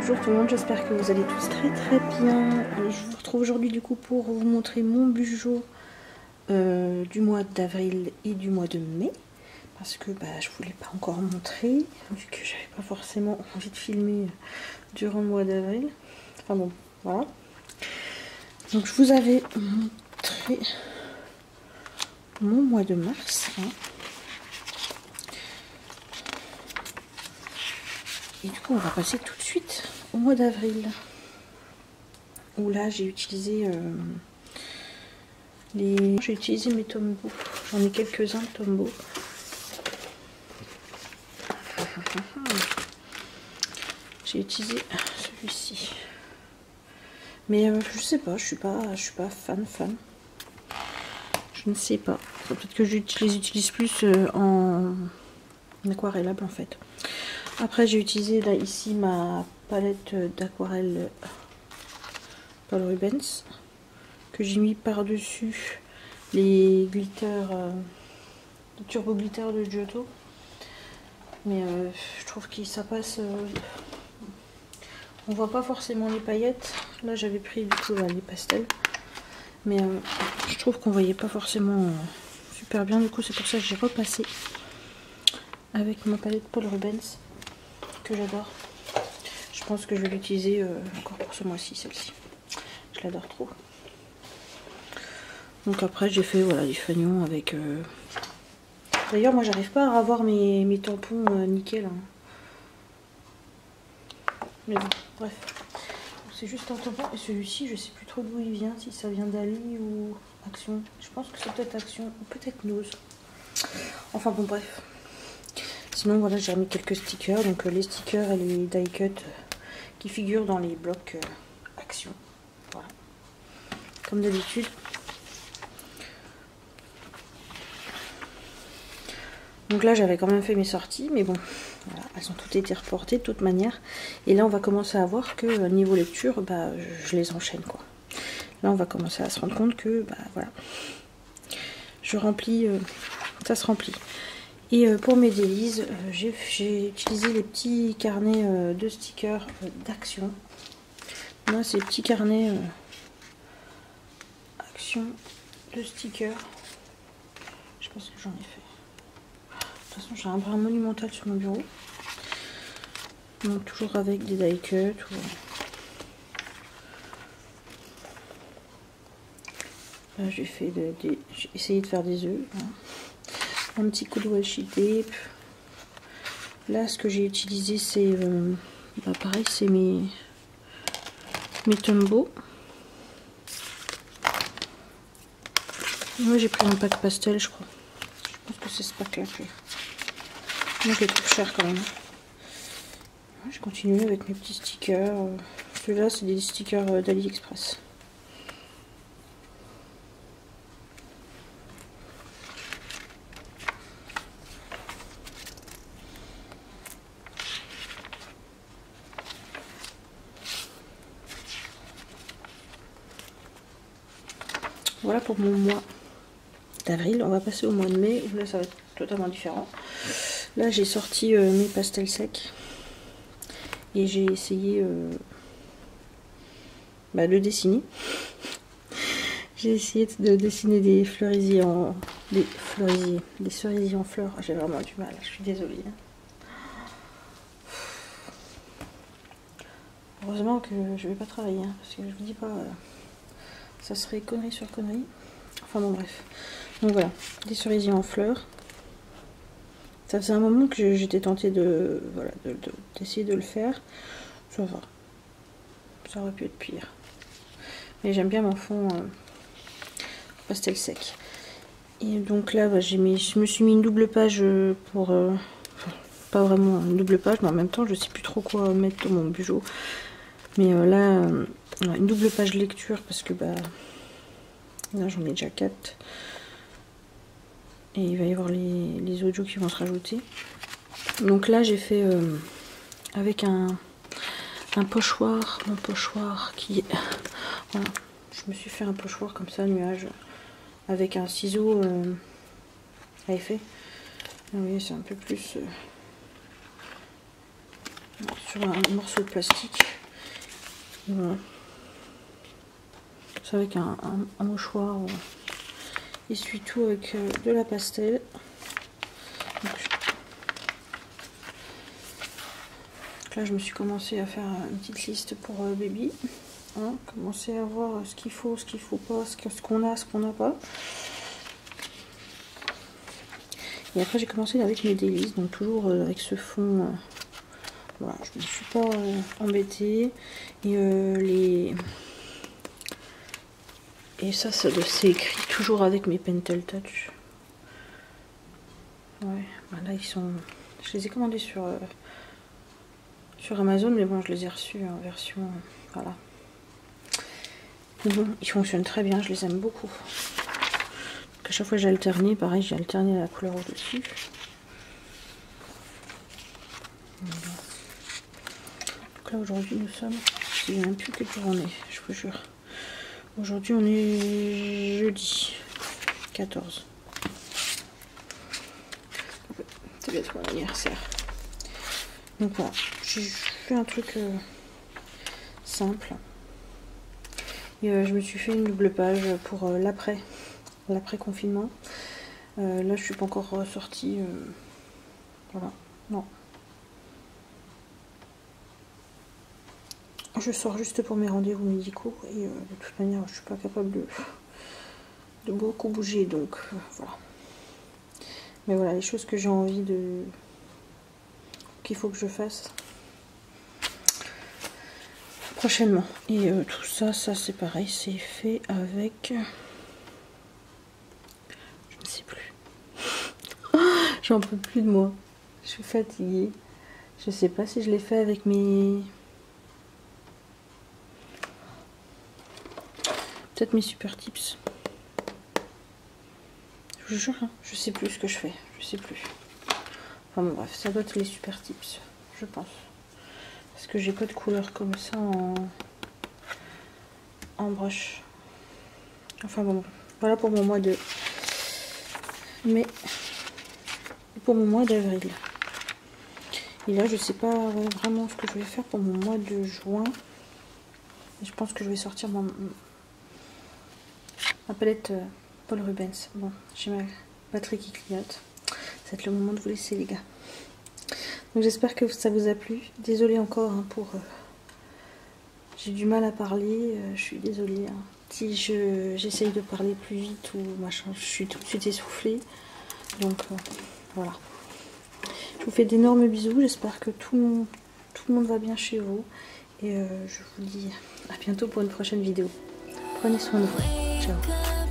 Bonjour tout le monde, j'espère que vous allez tous très bien. Je vous retrouve aujourd'hui du coup pour vous montrer mon bijou du mois d'avril et du mois de mai. Parce que je voulais pas encore montrer, vu que j'avais pas forcément envie de filmer durant le mois d'avril. Enfin bon, voilà. Donc je vous avais montré mon mois de mars. Et du coup on va passer tout de suite au mois d'avril. Où là j'ai utilisé j'ai utilisé mes Tombow. J'en ai quelques-uns de Tombow. J'ai utilisé celui-ci. Mais je sais pas, je suis pas fan. Je ne sais pas. Peut-être que je les utilise plus en aquarellable en fait. Après j'ai utilisé là ici ma palette d'aquarelle Paul Rubens que j'ai mis par-dessus les glitters, les turbo glitter de Giotto. Mais je trouve que ça passe. On voit pas forcément les paillettes. Là j'avais pris du coup les pastels. Mais je trouve qu'on voyait pas forcément super bien. Du coup c'est pour ça que j'ai repassé avec ma palette Paul Rubens que j'adore. Je pense que je vais l'utiliser encore pour ce mois-ci, celle-ci. Je l'adore trop. Donc après j'ai fait voilà les fanions avec... D'ailleurs moi j'arrive pas à avoir mes tampons nickel. Hein. Mais bon, bref. C'est juste un tampon. Et celui-ci je sais plus trop d'où il vient. Si ça vient d'Ali ou Action. Je pense que c'est peut-être Action ou peut-être Nose. Enfin bon bref. Sinon voilà j'ai remis quelques stickers. Donc les stickers et les die cut qui figurent dans les blocs Action. Voilà. Comme d'habitude. Donc là j'avais quand même fait mes sorties, mais bon, voilà, elles ont toutes été reportées de toute manière. Et là on va commencer à voir que niveau lecture, je les enchaîne quoi. Là on va commencer à se rendre compte que voilà, je remplis, ça se remplit. Et pour mes délices, j'ai utilisé les petits carnets de stickers d'Action. Là c'est les petits carnets Action de stickers. Je pense que j'en ai fait. De toute façon, j'ai un brin monumental sur mon bureau. Donc, toujours avec des die cuts. Là, j'ai essayé de faire des œufs. Hein. Un petit coup de washi tape. Là, ce que j'ai utilisé, c'est pareil, c'est mes Tombow. Moi, j'ai pris un pack pastel, je crois. Je pense que c'est ce pack-là. Moi, je les trouve cher quand même. Je continue avec mes petits stickers. Ceux-là, c'est des stickers d'AliExpress. Voilà pour mon mois d'avril. On va passer au mois de mai où là ça va être totalement différent. Là j'ai sorti mes pastels secs et j'ai essayé de dessiner. J'ai essayé de dessiner des cerisiers en fleurs. J'ai vraiment du mal, je suis désolée. Heureusement que je vais pas travailler hein, parce que je vous dis pas, ça serait connerie sur connerie. Enfin bon bref. Donc voilà, des cerisiers en fleurs. Ça faisait un moment que j'étais tentée d'essayer de le faire. Ça va. Ça aurait pu être pire. Mais j'aime bien mon fond pastel sec. Et donc là, je me suis mis une double page pour... pas vraiment une double page, mais en même temps, je sais plus trop quoi mettre dans mon bijou. Mais là, une double page lecture parce que là, j'en ai déjà 4. Et il va y avoir les audios qui vont se rajouter. Donc là j'ai fait avec un pochoir, mon pochoir qui... Voilà, je me suis fait un pochoir comme ça, nuage, avec un ciseau à effet. Vous voyez, c'est un peu plus... sur un morceau de plastique. Voilà. C'est avec un mouchoir. Essuie-tout avec de la pastel. Donc là, je me suis commencé à faire une petite liste pour baby. Hein, commencer à voir ce qu'il faut pas, ce qu'on a, ce qu'on n'a pas. Et après, j'ai commencé avec mes délices, donc toujours avec ce fond. Voilà, je me suis pas embêtée. Et ça c'est écrit toujours avec mes Pentel Touch. Ouais, voilà, ils sont. Je les ai commandés sur Amazon, mais bon, je les ai reçus en version. Voilà. Mais bon, ils fonctionnent très bien, je les aime beaucoup. Donc à chaque fois j'ai alterné, pareil, j'ai alterné la couleur au-dessus. Voilà. Donc là aujourd'hui nous sommes. Je ne sais même plus quel jour on est, je vous jure. Aujourd'hui on est jeudi 14. C'est bientôt mon anniversaire. Donc voilà, j'ai fait un truc simple. Et je me suis fait une double page pour l'après confinement. Là je suis pas encore sortie. Voilà, non. Je sors juste pour mes rendez-vous médicaux et de toute manière je suis pas capable de beaucoup bouger, donc voilà. Mais voilà, les choses que j'ai envie qu'il faut que je fasse prochainement. Et tout ça c'est pareil, c'est fait avec, je ne sais plus. J'en peux plus de moi. Je suis fatiguée. Je sais pas si je l'ai fait avec mes... Peut-être mes super tips. Je vous jure, hein, je sais plus ce que je fais. Je sais plus. Enfin bon, bref, ça doit être les super tips, je pense. Parce que j'ai pas de couleur comme ça en brush. Enfin bon, voilà pour mon mois de mai. Et pour mon mois d'avril. Et là, je sais pas vraiment ce que je vais faire pour mon mois de juin. Je pense que je vais sortir ma palette Paul Rubens. Bon, j'ai ma batterie qui clignote. Ça va être le moment de vous laisser, les gars. Donc j'espère que ça vous a plu. Désolée encore hein, pour... j'ai du mal à parler. Je suis désolée. Hein. Si j'essaye de parler plus vite ou machin, je suis tout de suite essoufflée. Donc voilà. Je vous fais d'énormes bisous. J'espère que tout le monde va bien chez vous. Et je vous dis à bientôt pour une prochaine vidéo. Prenez soin de vous. Ciao.